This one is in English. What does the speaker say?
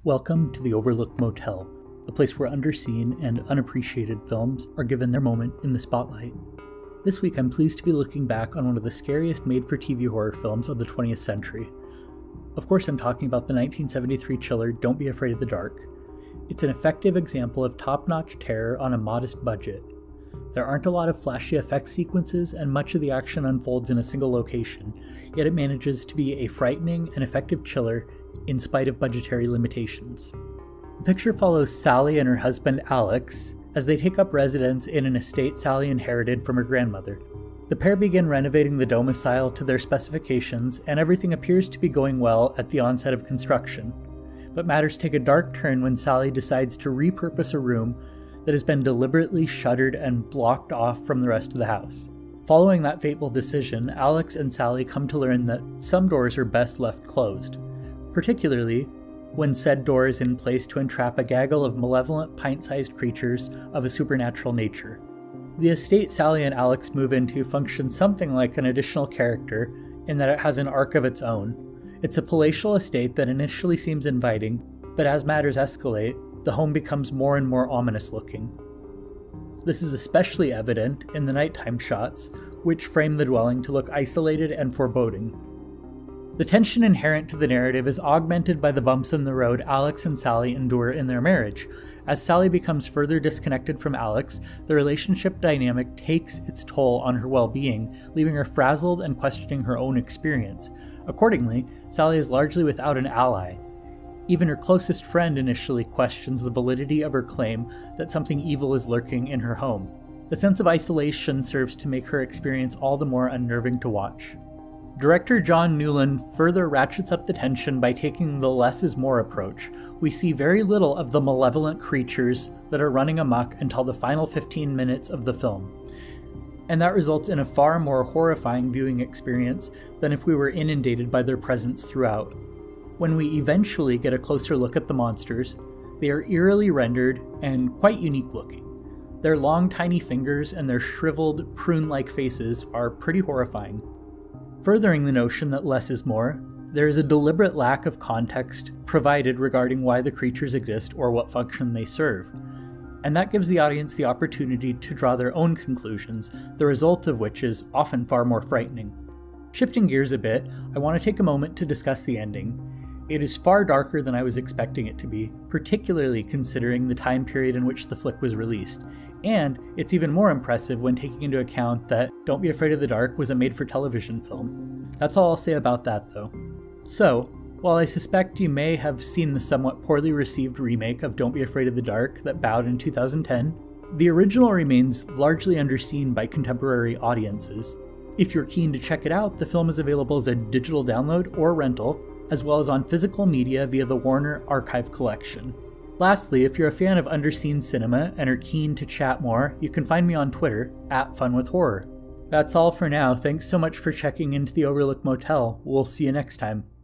Welcome to the Overlook Motel, a place where underseen and unappreciated films are given their moment in the spotlight. This week I'm pleased to be looking back on one of the scariest made-for-TV horror films of the 20th century. Of course I'm talking about the 1973 chiller Don't Be Afraid of the Dark. It's an effective example of top-notch terror on a modest budget. There aren't a lot of flashy effects sequences, and much of the action unfolds in a single location, yet it manages to be a frightening and effective chiller in spite of budgetary limitations. The picture follows Sally and her husband Alex as they take up residence in an estate Sally inherited from her grandmother. The pair begin renovating the domicile to their specifications, and everything appears to be going well at the onset of construction. But matters take a dark turn when Sally decides to repurpose a room that has been deliberately shuttered and blocked off from the rest of the house. Following that fateful decision, Alex and Sally come to learn that some doors are best left closed, particularly when said door is in place to entrap a gaggle of malevolent pint-sized creatures of a supernatural nature. The estate Sally and Alex move into functions something like an additional character in that it has an arc of its own. It's a palatial estate that initially seems inviting, but as matters escalate, the home becomes more and more ominous looking. This is especially evident in the nighttime shots, which frame the dwelling to look isolated and foreboding. The tension inherent to the narrative is augmented by the bumps in the road Alex and Sally endure in their marriage. As Sally becomes further disconnected from Alex, the relationship dynamic takes its toll on her well-being, leaving her frazzled and questioning her own experience. Accordingly, Sally is largely without an ally. Even her closest friend initially questions the validity of her claim that something evil is lurking in her home. The sense of isolation serves to make her experience all the more unnerving to watch. Director John Newland further ratchets up the tension by taking the less is more approach. We see very little of the malevolent creatures that are running amok until the final 15 minutes of the film. And that results in a far more horrifying viewing experience than if we were inundated by their presence throughout. When we eventually get a closer look at the monsters, they are eerily rendered and quite unique looking. Their long tiny fingers and their shriveled, prune-like faces are pretty horrifying. Furthering the notion that less is more, there is a deliberate lack of context provided regarding why the creatures exist or what function they serve, and that gives the audience the opportunity to draw their own conclusions, the result of which is often far more frightening. Shifting gears a bit, I want to take a moment to discuss the ending. It is far darker than I was expecting it to be, particularly considering the time period in which the flick was released. And it's even more impressive when taking into account that Don't Be Afraid of the Dark was a made-for-television film. That's all I'll say about that, though. So, while I suspect you may have seen the somewhat poorly received remake of Don't Be Afraid of the Dark that bowed in 2010, the original remains largely underseen by contemporary audiences. If you're keen to check it out, the film is available as a digital download or rental, as well as on physical media via the Warner Archive Collection. Lastly, if you're a fan of underseen cinema and are keen to chat more, you can find me on Twitter, @FunWithHorror. That's all for now. Thanks so much for checking into the Overlook Motel. We'll see you next time.